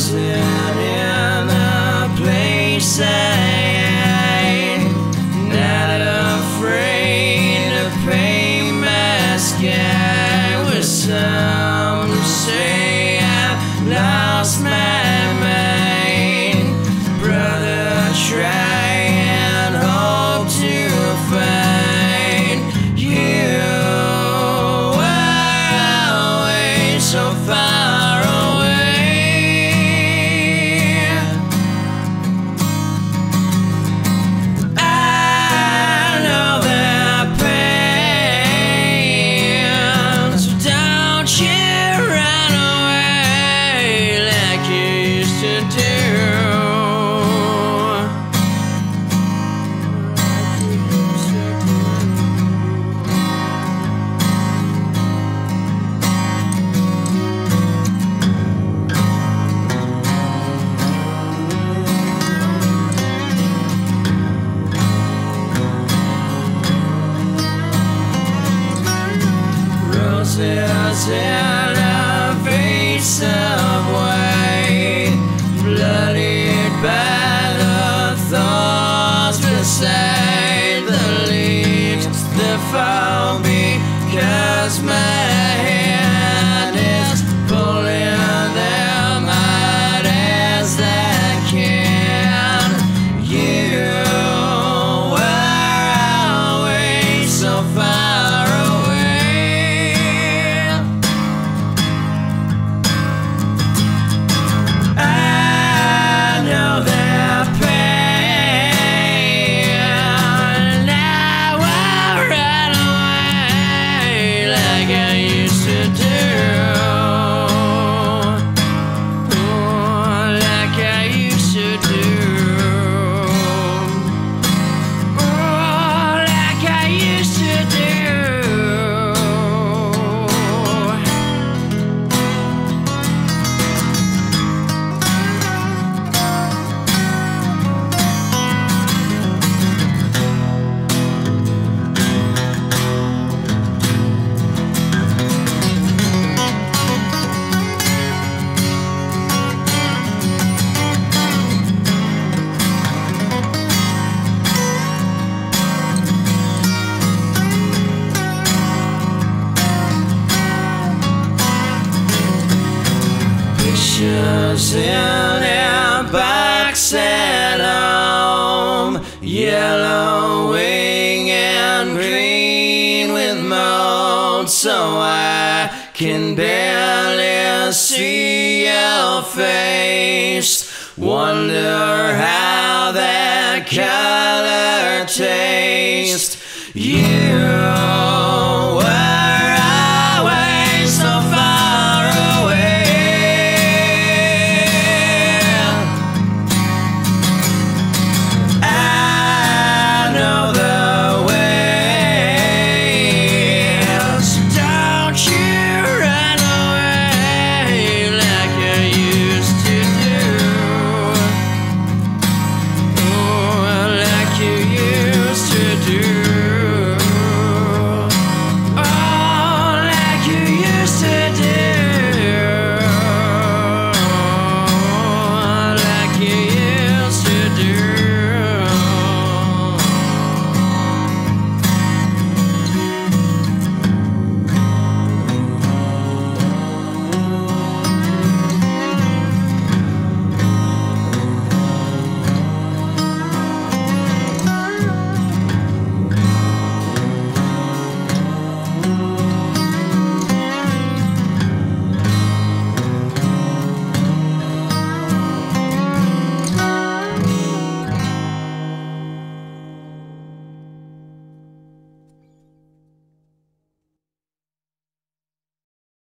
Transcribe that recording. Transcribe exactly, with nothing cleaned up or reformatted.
frozen in a place I ain't not afraid to paint my sky with some say I've lost my mind. Brother, try and hope to find you are always so far away. I know the pain, so don't you run away like you used to do. Roses in a vase of white, bloodied by the thorns beside the leaves that fall because my hand is pulling them out as I can. You are always so far away. I know that pain. Now I run away like I used to do. Oh, like I used to do. Oh, like I used to do. Pictures in a box at home, yellowing and green with mold, so I can barely see your face. Wonder how that color tastes. You